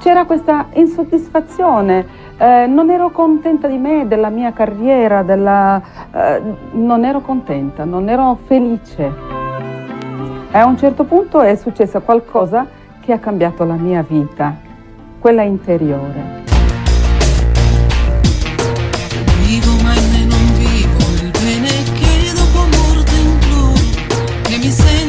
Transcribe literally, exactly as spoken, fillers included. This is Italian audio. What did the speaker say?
c'era questa insoddisfazione, eh, non ero contenta di me, della mia carriera, della, eh, non ero contenta, non ero felice. E a un certo punto è successo qualcosa che ha cambiato la mia vita, quella interiore. Vivo ma in me non vivo il bene che dopo morte imploro, che mi sei